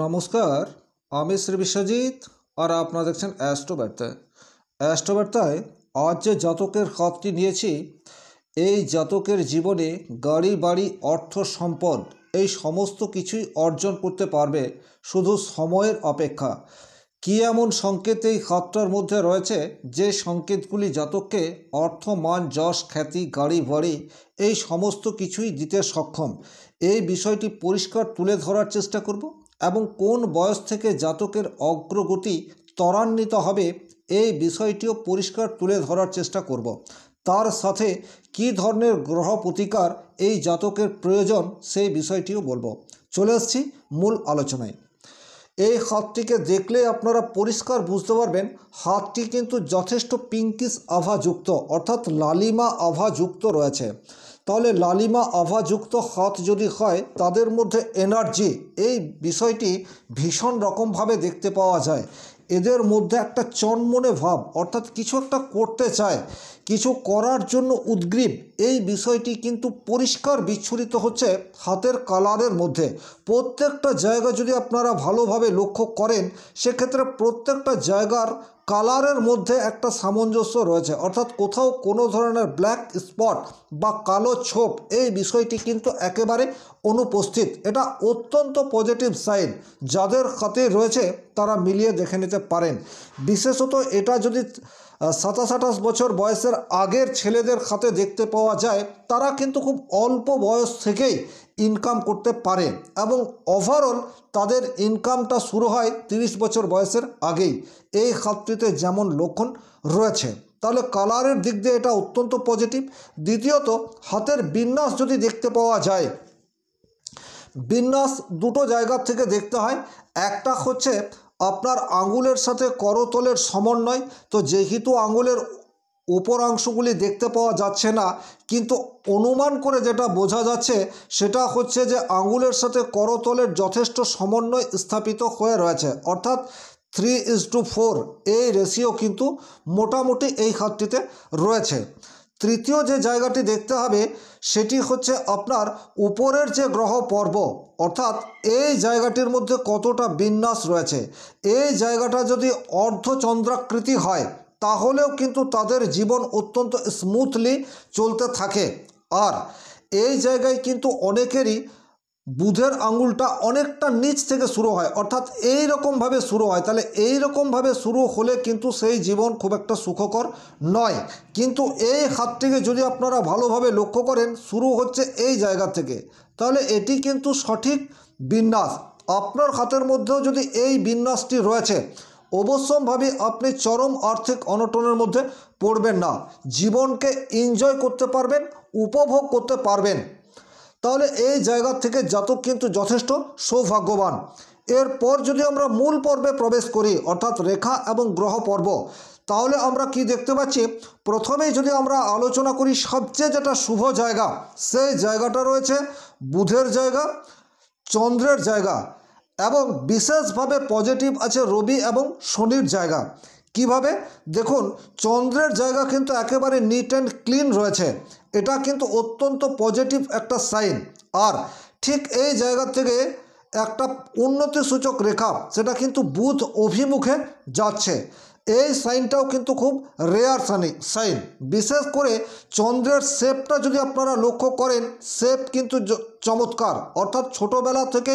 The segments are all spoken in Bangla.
নমস্কার, আমি শ্রী বিশ্বজিৎ আর আপনারা দেখছেন অ্যাস্ট্রো বার্তায়। অ্যাস্ট্রো বার্তায় আজ যে জাতকের খাতটি নিয়েছি, এই জাতকের জীবনে গাড়ি বাড়ি অর্থ সম্পদ এই সমস্ত কিছুই অর্জন করতে পারবে, শুধু সময়ের অপেক্ষা। কী এমন সংকেত এই খাতটার মধ্যে রয়েছে যে সংকেতগুলি জাতককে অর্থ, মান, যশ, খ্যাতি, গাড়ি বাড়ি এই সমস্ত কিছুই দিতে সক্ষম, এই বিষয়টি পরিষ্কার তুলে ধরার চেষ্টা করব এবং কোন বয়স থেকে জাতকের অগ্রগতি ত্বরান্বিত হবে এই বিষয়টিও পরিষ্কার তুলে ধরার চেষ্টা করব। তার সাথে কী ধরনের গ্রহ প্রতিকার এই জাতকের প্রয়োজন সেই বিষয়টিও বলবো। চলে আসছি মূল আলোচনায়। এই হাতটিকে দেখলে আপনারা পরিষ্কার বুঝতে পারবেন হাতটি কিন্তু যথেষ্ট পিঙ্কিশ আভাযুক্ত, অর্থাৎ লালিমা আভাযুক্ত রয়েছে। তাহলে লালিমা আভাযুক্ত হাত যদি হয়, তাদের মধ্যে এনার্জি এই বিষয়টি ভীষণ রকমভাবে দেখতে পাওয়া যায়। এদের মধ্যে একটা চনমনে ভাব, অর্থাৎ কিছু একটা করতে চায়, কিছু করার জন্য উদ্গ্রীব, এই বিষয়টি কিন্তু পরিষ্কার বিচ্ছুরিত হচ্ছে হাতের কালারের মধ্যে। প্রত্যেকটা জায়গা যদি আপনারা ভালোভাবে লক্ষ্য করেন, সেক্ষেত্রে প্রত্যেকটা জায়গার কালারের মধ্যে একটা সামঞ্জস্য রয়েছে, অর্থাৎ কোথাও কোনো ধরনের ব্ল্যাক স্পট বা কালো ছোপ এই বিষয়টি কিন্তু একেবারে অনুপস্থিত। এটা অত্যন্ত পজিটিভ সাইন। যাদের খাতে রয়েছে তারা মিলিয়ে দেখে নিতে পারেন। বিশেষত এটা যদি 27-28 বছর বয়সের আগের ছেলেদের খাতে দেখতে পাওয়া যায়, তারা কিন্তু খুব অল্প বয়স থেকেই ইনকাম করতে পারে এবং ওভারঅল তাদের ইনকামটা শুরু হয় 30 বছর বয়সের আগেই। এই খাতটিতে যেমন লক্ষণ রয়েছে, তাহলে কালারের দিক দিয়ে এটা অত্যন্ত পজিটিভ। দ্বিতীয়ত, হাতের বিন্যাস যদি দেখতে পাওয়া যায়, বিন্যাস দুটো জায়গা থেকে দেখতে হয়। একটা হচ্ছে আপনার আঙুলের সাথে করতলের সমন্বয়। তো যেহেতু আঙুলের উপরাংশগুলি দেখতে পাওয়া যাচ্ছে না, কিন্তু অনুমান করে যেটা বোঝা যাচ্ছে সেটা হচ্ছে যে আঙুলের সাথে করতলের যথেষ্ট সমন্বয় স্থাপিত হয়ে রয়েছে, অর্থাৎ 3:4 এই রেশিও কিন্তু মোটামুটি এই হাতটিতে রয়েছে। তৃতীয় যে জায়গাটি দেখতে হবে সেটি হচ্ছে আপনার উপরের যে গ্রহ পর্ব, অর্থাৎ এই জায়গাটির মধ্যে কতটা বিন্যাস রয়েছে। এই জায়গাটা যদি অর্ধচন্দ্রাকৃতি হয়, তাহলেও কিন্তু তাদের জীবন অত্যন্ত স্মুথলি চলতে থাকে। আর এই জায়গায় কিন্তু অনেকেরই বুধের আঙুলটা অনেকটা নিচ থেকে শুরু হয়, অর্থাৎ এই রকমভাবে শুরু হয়। তাহলে এই রকমভাবে শুরু হলে কিন্তু সেই জীবন খুব একটা সুখকর নয়। কিন্তু এই হাতটিকে যদি আপনারা ভালোভাবে লক্ষ্য করেন, শুরু হচ্ছে এই জায়গা থেকে, তাহলে এটি কিন্তু সঠিক বিন্যাস। আপনার হাতের মধ্যেও যদি এই বিন্যাসটি রয়েছে, অবশ্যম্ভাবী আপনি চরম আর্থিক অনটনের মধ্যে পড়বেন না, জীবনকে এনজয় করতে পারবেন, উপভোগ করতে পারবেন। তাহলে এই জায়গা থেকে জাতক কিন্তু যথেষ্ট সৌভাগ্যবান। এরপর যদি আমরা মূল পর্বে প্রবেশ করি, অর্থাৎ রেখা এবং গ্রহ পর্ব, তাহলে আমরা কি দেখতে পাচ্ছি? প্রথমেই যদি আমরা আলোচনা করি সবচেয়ে যেটা শুভ জায়গা, সেই জায়গাটা রয়েছে বুধের জায়গা, চন্দ্রের জায়গা এবং বিশেষভাবে পজিটিভ আছে রবি এবং শনির জায়গা। কিভাবে? দেখুন, চন্দ্রের জায়গা কিন্তু একেবারে নিট অ্যান্ড ক্লিন রয়েছে, এটা কিন্তু অত্যন্ত পজিটিভ একটা সাইন। আর ঠিক এই জায়গা থেকে একটা উন্নতিসূচক রেখা, সেটা কিন্তু বুধ অভিমুখে যাচ্ছে। এই সাইনটাও কিন্তু খুব রেয়ার সাইন। বিশেষ করে চন্দ্রের শেপটা যদি আপনারা লক্ষ্য করেন, শেপ কিন্তু চমৎকার, অর্থাৎ ছোটোবেলা থেকেই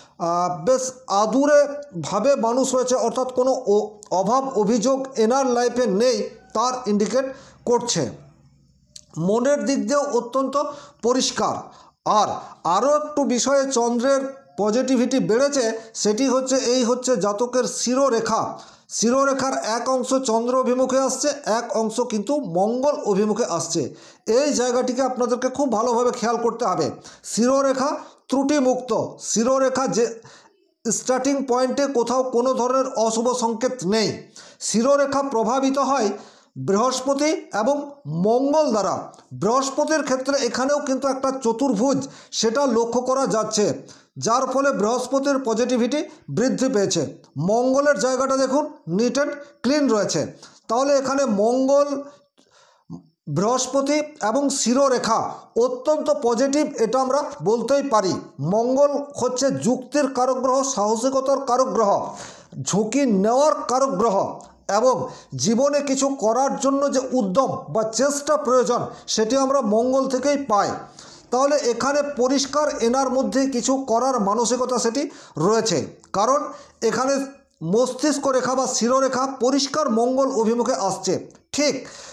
বেশ আদুরে ভাবে মানুষ হয়েছে, অর্থাৎ কোনো অভাব অভিযোগ এনার লাইফে নেই, তার ইন্ডিকেট করছে। মনের দিক দিয়েও অত্যন্ত পরিষ্কার। আর আরও একটু বিষয়ে চন্দ্রের পজিটিভিটি বেড়েছে, সেটি হচ্ছে এই হচ্ছে জাতকের শিরোরেখা। শিরোরেখার এক অংশ চন্দ্র অভিমুখে আসছে, এক অংশ কিন্তু মঙ্গল অভিমুখে আসছে। এই জায়গাটিকে আপনাদেরকে খুব ভালোভাবে খেয়াল করতে হবে। শিরোরেখা ত্রুটিমুক্ত, শিরোরেখা যে স্টার্টিং পয়েন্টে কোথাও কোনো ধরনের অশুভ সংকেত নেই। শিরোরেখা প্রভাবিত হয় বৃহস্পতি এবং মঙ্গল দ্বারা। বৃহস্পতির ক্ষেত্রে এখানেও কিন্তু একটা চতুর্ভুজ সেটা লক্ষ্য করা যাচ্ছে, যার ফলে বৃহস্পতির পজিটিভিটি বৃদ্ধি পেয়েছে। মঙ্গলের জায়গাটা দেখুন নিট অ্যান্ড ক্লিন রয়েছে। তাহলে এখানে মঙ্গল বৃহস্পতি এবং শিরোরেখা অত্যন্ত পজিটিভ, এটা আমরা বলতেই পারি। মঙ্গল হচ্ছে যুক্তির কারক গ্রহ, সাহসিকতার কারক গ্রহ, ঝুঁকি নেওয়ার কারক গ্রহ এবং জীবনে কিছু করার জন্য যে উদ্যম বা চেষ্টা প্রয়োজন সেটি আমরা মঙ্গল থেকেই পাই। তাহলে এখানে পরিষ্কার এনার মধ্যে কিছু করার মানসিকতা সেটি রয়েছে, কারণ এখানে মস্তিষ্ক রেখা বা শিরোরেখা পরিষ্কার মঙ্গল অভিমুখে আসছে। ঠিক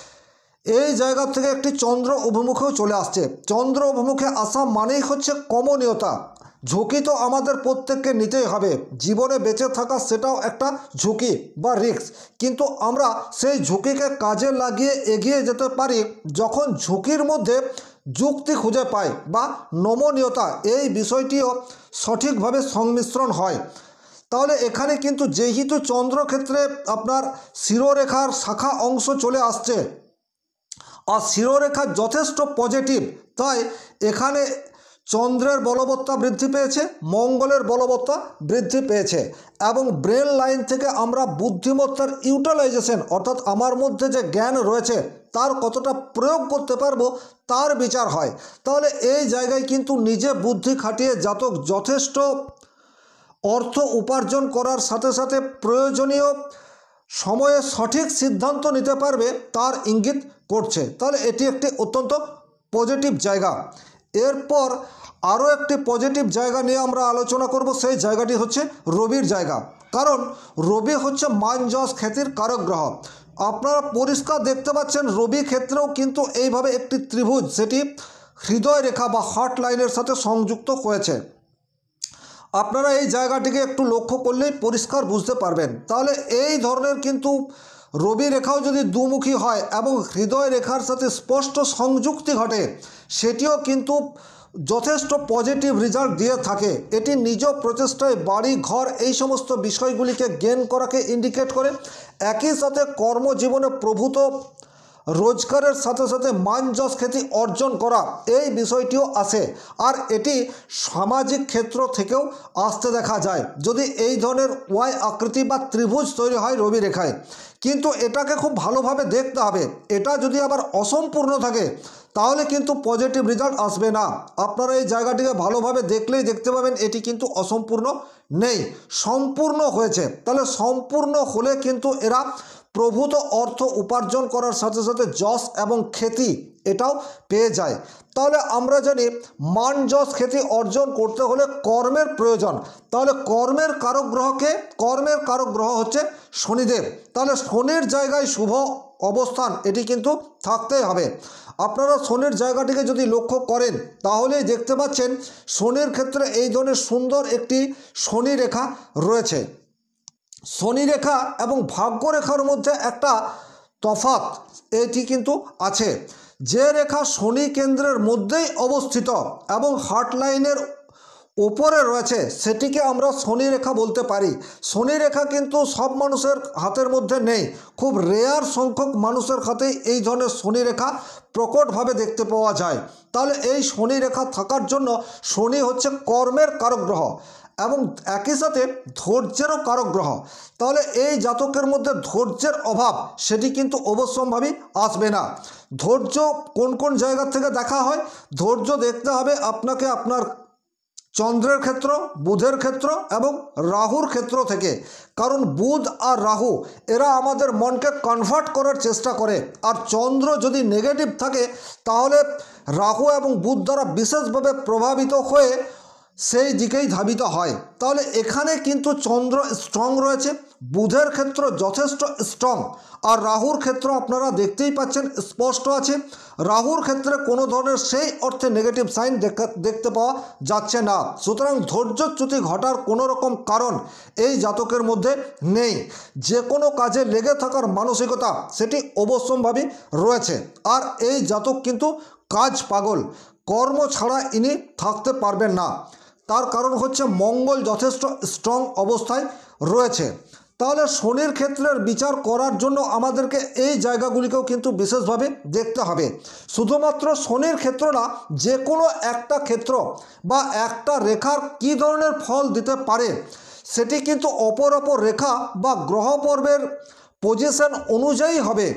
এই জায়গা থেকে একটি চন্দ্র অভিমুখেও চলে আসছে। চন্দ্র অভিমুখে আসা মানেই হচ্ছে কমনীয়তা। ঝুঁকি তো আমাদের প্রত্যেককে নিতেই হবে, জীবনে বেঁচে থাকা সেটাও একটা ঝুঁকি বা রিস্ক, কিন্তু আমরা সেই ঝুঁকিকে কাজে লাগিয়ে এগিয়ে যেতে পারি যখন ঝুঁকির মধ্যে যুক্তি খুঁজে পাই বা নমনীয়তা, এই বিষয়টিও সঠিকভাবে সংমিশ্রণ হয়। তাহলে এখানে কিন্তু যেহেতু চন্দ্রক্ষেত্রে আপনার শিরোরেখার শাখা অংশ চলে আসছে আর শিরোরেখা যথেষ্ট পজিটিভ, তাই এখানে চন্দ্রের বলবত্তা বৃদ্ধি পেয়েছে, মঙ্গলের বলবত্তা বৃদ্ধি পেয়েছে এবং ব্রেন লাইন থেকে আমরা বুদ্ধিমত্তার ইউটিলাইজেশন অর্থাৎ আমার মধ্যে যে জ্ঞান রয়েছে তার কতটা প্রয়োগ করতে পারবো তার বিচার হয়। তাহলে এই জায়গায় কিন্তু নিজে বুদ্ধি খাটিয়ে জাতক যথেষ্ট অর্থ উপার্জন করার সাথে সাথে প্রয়োজনীয় সময়ে সঠিক সিদ্ধান্ত নিতে পারবে তার ইঙ্গিত করছে। তাহলে এটি একটি অত্যন্ত পজিটিভ জায়গা। এরপর আরও একটি পজিটিভ জায়গা নিয়ে আমরা আলোচনা করব, সেই জায়গাটি হচ্ছে রবির জায়গা। কারণ রবি হচ্ছে মান যশ খ্যাতির কারক গ্রহ। আপনারা পরিষ্কার দেখতে পাচ্ছেন রবি ক্ষেত্রেও কিন্তু এইভাবে একটি ত্রিভুজ সেটি হৃদয় রেখা বা হার্ট লাইনের সাথে সংযুক্ত হয়েছে। আপনারা এই জায়গাটিকে একটু লক্ষ্য করলেই পরিষ্কার বুঝতে পারবেন। তাহলে এই ধরনের কিন্তু রবি রেখাও যদি দুমুখী হয় এবং হৃদয় রেখার সাথে স্পষ্ট সংযুক্তি ঘটে সেটিও কিন্তু যথেষ্ট পজিটিভ রেজাল্ট দিয়ে থাকে। এটি নিজ প্রচেষ্টায় বাড়ি ঘর এই সমস্ত বিষয়গুলিকে গেইন করাকে ইন্ডিকেট করে। একই সাথে কর্মজীবনে প্রভূত রোজগারের সাথে সাথে মান যশ খ্যাতি অর্জন করা এই বিষয়টিও আসে। আর এটি সামাজিক ক্ষেত্র থেকেও আসতে দেখা যায় যদি এই ধরনের ওয়াই আকৃতি বা ত্রিভুজ তৈরি হয় রবি রেখায়। কিন্তু এটাকে খুব ভালোভাবে দেখতে হবে, এটা যদি আবার অসম্পূর্ণ থাকে তাহলে কিন্তু পজিটিভ রেজাল্ট আসবে না। আপনারা এই জায়গাটিকে ভালোভাবে দেখলেই দেখতে পাবেন এটি কিন্তু অসম্পূর্ণ নেই, সম্পূর্ণ হয়েছে। তাহলে সম্পূর্ণ হলে কিন্তু এরা প্রভূত অর্থ উপার্জন করার সাথে সাথে যশ এবং খ্যাতি এটাও পেয়ে যায়। তাহলে আমরা জানি মান যশ খ্যাতি অর্জন করতে হলে কর্মের প্রয়োজন। তাহলে কর্মের কারক গ্রহকে, কর্মের কারক গ্রহ হচ্ছে শনিদেব। তাহলে শনির জায়গায় শুভ অবস্থান এটি কিন্তু থাকতেই হবে। আপনারা শনির জায়গাটিকে যদি লক্ষ্য করেন তাহলেই দেখতে পাচ্ছেন শনির ক্ষেত্রে এই ধরনের সুন্দর একটি শনি রেখা রয়েছে। শনি রেখা এবং ভাগ্যরেখার মধ্যে একটা তফাৎ এটি কিন্তু আছে। যে রেখা শনি কেন্দ্রের মধ্যেই অবস্থিত এবং হার্ট লাইনের ওপরে রয়েছে সেটিকে আমরা শনি রেখা বলতে পারি। শনি রেখা কিন্তু সব মানুষের হাতের মধ্যে নেই, খুব রেয়ার সংখ্যক মানুষের হাতেই এই ধরনের শনি রেখা প্রকটভাবে দেখতে পাওয়া যায়। তাহলে এই শনি রেখা থাকার জন্য শনি হচ্ছে কর্মের কারক গ্রহ এবং একই সাথে ধৈর্যেরও কারক গ্রহ। তাহলে এই জাতকের মধ্যে ধৈর্যের অভাব সেটি কিন্তু অবশ্যম্ভাবী আসবে না। ধৈর্য কোন কোন জায়গা থেকে দেখা হয়? ধৈর্য দেখতে হবে আপনাকে আপনার চন্দ্রের ক্ষেত্র, বুধের ক্ষেত্র এবং রাহুর ক্ষেত্র থেকে। কারণ বুধ আর রাহু এরা আমাদের মনকে কনভার্ট করার চেষ্টা করে, আর চন্দ্র যদি নেগেটিভ থাকে তাহলে রাহু এবং বুধ দ্বারা বিশেষভাবে প্রভাবিত হয়ে সেই দিকেই ধাবিত হয়। তাহলে এখানে কিন্তু চন্দ্র স্ট্রং রয়েছে, বুধের ক্ষেত্র যথেষ্ট স্ট্রং, আর রাহুর ক্ষেত্র আপনারা দেখতেই পাচ্ছেন স্পষ্ট আছে। রাহুর ক্ষেত্রে কোনো ধরনের সেই অর্থে নেগেটিভ সাইন দেখতে পাওয়া যাচ্ছে না। সুতরাং ধৈর্যচ্যুতি ঘটার কোনো রকম কারণ এই জাতকের মধ্যে নেই। যে কোনো কাজে লেগে থাকার মানসিকতা সেটি অবশ্যম্ভাবী রয়েছে। আর এই জাতক কিন্তু কাজ পাগল, কর্ম ছাড়া ইনি থাকতে পারবেন না। তার কারণ হচ্ছে মঙ্গল যথেষ্ট স্ট্রং অবস্থায় রয়েছে। তাহলে শনির ক্ষেত্রের বিচার করার জন্য আমাদেরকে এই জায়গাগুলিকেও কিন্তু বিশেষভাবে দেখতে হবে। শুধুমাত্র শনির ক্ষেত্র না, যে কোনো একটা ক্ষেত্র বা একটা রেখার কী ধরনের ফল দিতে পারে সেটি কিন্তু অপর রেখা বা গ্রহ পর্বের পজিশন অনুযায়ী হবে।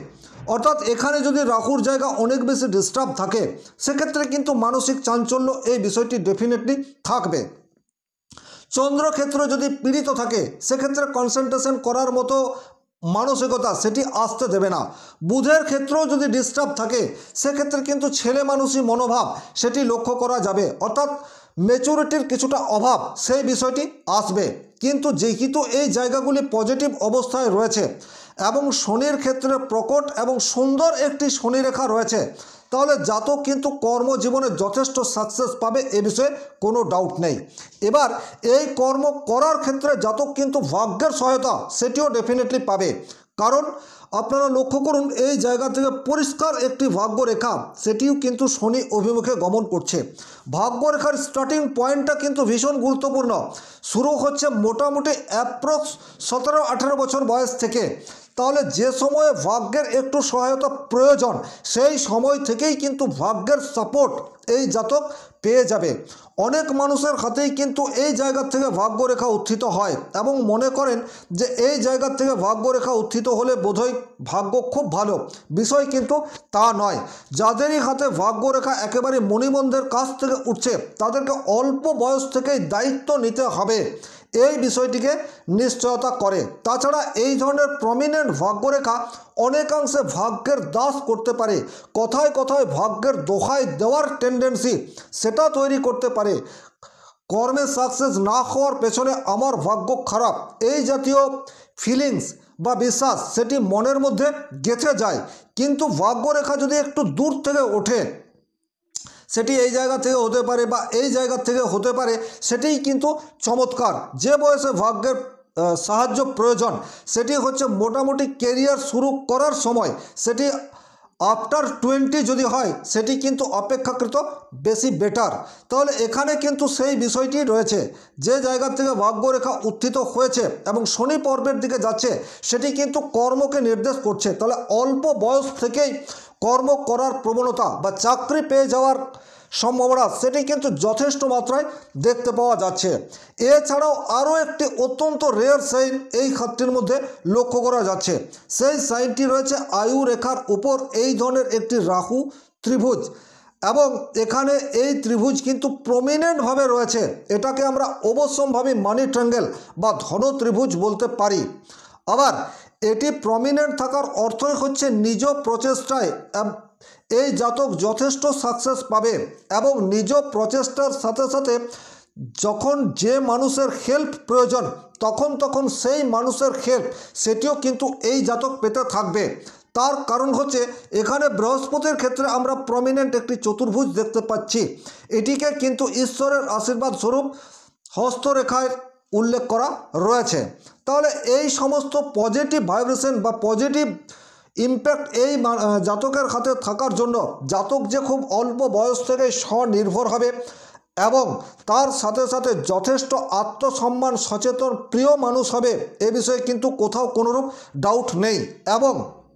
অর্থাৎ এখানে যদি রাহুর জায়গা অনেক বেশি ডিস্টার্ব থাকে সেক্ষেত্রে কিন্তু মানসিক চাঞ্চল্য এই বিষয়টি ডেফিনেটলি থাকবে। চন্দ্রক্ষেত্র যদি পীড়িত থাকে সেক্ষেত্রে কনসেন্ট্রেশন করার মতো মানসিকতা সেটি আসতে দেবে না। বুধের ক্ষেত্রেও যদি ডিস্টার্ব থাকে সেক্ষেত্রে কিন্তু ছেলে মানুষই মনোভাব সেটি লক্ষ্য করা যাবে, অর্থাৎ ম্যাচুরিটির কিছুটা অভাব সেই বিষয়টি আসবে। কিন্তু যেহেতু এই জায়গাগুলি পজিটিভ অবস্থায় রয়েছে এবং শনির ক্ষেত্রে প্রকট এবং সুন্দর একটি শনিরেখা রয়েছে, তাহলে জাতক কিন্তু কর্মজীবনে যথেষ্ট সাকসেস পাবে, এ বিষয়ে কোনো ডাউট নেই। এবার এই কর্ম করার ক্ষেত্রে জাতক কিন্তু ভাগ্যের সহায়তা সেটিও ডেফিনেটলি পাবে, কারণ আপনারা লক্ষ্য করুন এই জায়গা থেকে পরিষ্কার একটি ভাগ্যরেখা সেটিও কিন্তু শনি অভিমুখে গমন করছে। ভাগ্যরেখার স্টার্টিং পয়েন্টটা কিন্তু ভীষণ গুরুত্বপূর্ণ, শুরু হচ্ছে মোটামুটি অ্যাপ্রক্স 17-18 বছর বয়স থেকে। তাহলে যে সময়ে ভাগ্যের একটু সহায়তা প্রয়োজন সেই সময় থেকেই কিন্তু ভাগ্যের সাপোর্ট এই জাতক পেয়ে যাবে। অনেক মানুষের হাতেই কিন্তু এই জায়গা থেকে ভাগ্যরেখা উত্থিত হয় এবং মনে করেন যে এই জায়গা থেকে ভাগ্যরেখা উত্থিত হলে বোধহয় ভাগ্য খুব ভালো, বিষয় কিন্তু তা নয়। যাদেরই হাতে ভাগ্যরেখা একেবারে মণিবন্ধের কাছ থেকে উঠছে তাদেরকে অল্প বয়স থেকেই দায়িত্ব নিতে হবে, এই বিষয়টিকে নিশ্চয়তা করে। তাছাড়া এই ধরনের প্রমিনেন্ট ভাগ্যরেখা অনেকাংশে ভাগ্যের দাস করতে পারে, কথায় কথায় ভাগ্যের দোহাই দেওয়ার টেন্ডেন্সি সেটা তৈরি করতে পারে। কর্মে সাকসেস না হওয়ার পেছনে আমার ভাগ্য খারাপ এই জাতীয় ফিলিংস বা বিশ্বাস সেটি মনের মধ্যে গেঁথে যায়। কিন্তু ভাগ্যরেখা যদি একটু দূর থেকে ওঠে, সেটি এই জায়গা থেকে হতে পারে বা এই জায়গা থেকে হতে পারে, সেটিই কিন্তু চমৎকার। যে বয়সে ভাগ্যের সাহায্য প্রয়োজন সেটি হচ্ছে মোটামুটি কেরিয়ার শুরু করার সময়, সেটি আফটার 20 যদি হয় সেটি কিন্তু অপেক্ষাকৃত বেশি বেটার। তাহলে এখানে কিন্তু সেই বিষয়টি রয়েছে, যে জায়গা থেকে ভাগ্যরেখা উত্থিত হয়েছে এবং শনি পর্বের দিকে যাচ্ছে সেটি কিন্তু কর্মকে নির্দেশ করছে। তাহলে অল্প বয়স থেকেই কর্ম করার প্রবণতা বা চাকরি পেয়ে যাওয়ার সম্ভাবনা সেটি কিন্তু যথেষ্ট মাত্রায় দেখতে পাওয়া যাচ্ছে। এছাড়াও আরও একটি অত্যন্ত রেয়ার সাইন এই খাতটির মধ্যে লক্ষ্য করা যাচ্ছে, সেই সাইনটি রয়েছে আয়ু রেখার উপর এই ধরনের একটি রাহু ত্রিভুজ, এবং এখানে এই ত্রিভুজ কিন্তু প্রমিনেন্টভাবে রয়েছে। এটাকে আমরা অবশ্যম্ভাবী মানি ট্রায়াঙ্গেল বা ধন ত্রিভুজ বলতে পারি। আবার এটি প্রমিনেন্ট থাকার অর্থই হচ্ছে নিজ প্রচেষ্টায় এই জাতক যথেষ্ট সাকসেস পাবে এবং নিজ প্রচেষ্টার সাথে সাথে যখন যে মানুষের হেল্প প্রয়োজন তখন সেই মানুষের হেল্প সেটিও কিন্তু এই জাতক পেতে থাকবে। তার কারণ হচ্ছে এখানে বৃহস্পতির ক্ষেত্রে আমরা প্রমিনেন্ট একটি চতুর্ভুজ দেখতে পাচ্ছি, এটিকে কিন্তু ঈশ্বরের আশীর্বাদ স্বরূপ হস্তরেখায় উল্লেখ করা রয়েছে। তাহলে এই সমস্ত পজিটিভ ভাইব্রেশন বা পজিটিভ ইম্প্যাক্ট এই জাতকের হাতে থাকার জন্য জাতক যে খুব অল্প বয়স থেকে স্বনির্ভর হবে এবং তার সাথে সাথে যথেষ্ট আত্মসম্মান সচেতন প্রিয় মানুষ হবে, এ বিষয়ে কিন্তু কোথাও কোনোরূপ ডাউট নেই। এবং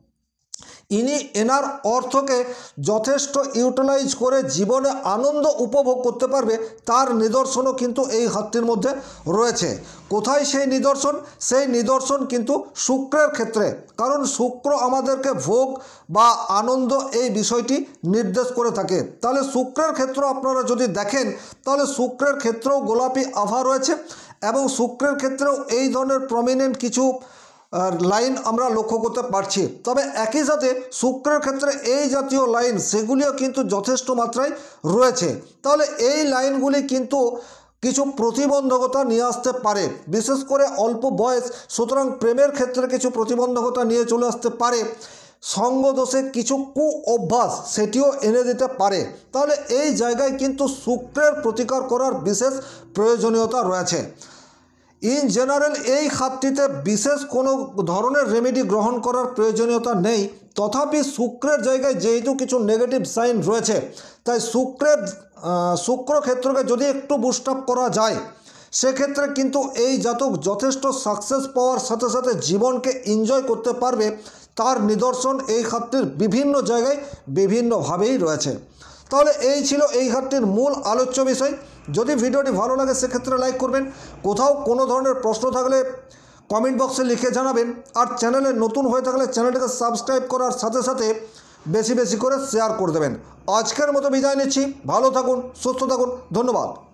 ইনি এনার অর্থকে যথেষ্ট ইউটিলাইজ করে জীবনে আনন্দ উপভোগ করতে পারবে, তার নিদর্শনও কিন্তু এই হাতটির মধ্যে রয়েছে। কোথায় সেই নিদর্শন? সেই নিদর্শন কিন্তু শুক্রের ক্ষেত্রে, কারণ শুক্র আমাদেরকে ভোগ বা আনন্দ এই বিষয়টি নির্দেশ করে থাকে। তাহলে শুক্রের ক্ষেত্র আপনারা যদি দেখেন তাহলে শুক্রের ক্ষেত্রেও গোলাপি আভা রয়েছে এবং শুক্রের ক্ষেত্রেও এই ধরনের প্রমিনেন্ট কিছু লাইন আমরা লক্ষ্য করতে পারছি। তবে একই সাথে শুক্রের ক্ষেত্রে এই জাতীয় লাইন সেগুলিও কিন্তু যথেষ্ট মাত্রায় রয়েছে। তাহলে এই লাইনগুলি কিন্তু কিছু প্রতিবন্ধকতা নিয়ে আসতে পারে, বিশেষ করে অল্প বয়স, সুতরাং প্রেমের ক্ষেত্রে কিছু প্রতিবন্ধকতা নিয়ে চলে আসতে পারে। সঙ্গদোষে কিছু কু অভ্যাস সেটিও এনে দিতে পারে। তাহলে এই জায়গায় কিন্তু শুক্রের প্রতিকার করার বিশেষ প্রয়োজনীয়তা রয়েছে। ইন জেনারেল এই খাতটিতে বিশেষ কোনো ধরনের রেমেডি গ্রহণ করার প্রয়োজনীয়তা নেই, তথাপি শুক্রের জায়গায় যেহেতু কিছু নেগেটিভ সাইন রয়েছে তাই শুক্র ক্ষেত্রকে যদি একটু বুস্ট আপ করা যায় সেক্ষেত্রে কিন্তু এই জাতক যথেষ্ট সাকসেস পাওয়ার সাথে সাথে জীবনকে এনজয় করতে পারবে। তার নিদর্শন এই খাতটির বিভিন্ন জায়গায় বিভিন্নভাবেই রয়েছে। তাহলে এই ছিল এই ঘাটটির মূল আলোচ্য বিষয়। যদি ভিডিওটি ভালো লাগে সেক্ষেত্রে লাইক করবেন, কোথাও কোনো ধরনের প্রশ্ন থাকলে কমেন্ট বক্সে লিখে জানাবেন। আর চ্যানেলে নতুন হয়ে থাকলে চ্যানেলটাকে সাবস্ক্রাইব করার সাথে সাথে বেশি বেশি করে শেয়ার করে দেবেন। আজকের মতো বিদায় নিচ্ছি। ভালো থাকুন, সুস্থ থাকুন, ধন্যবাদ।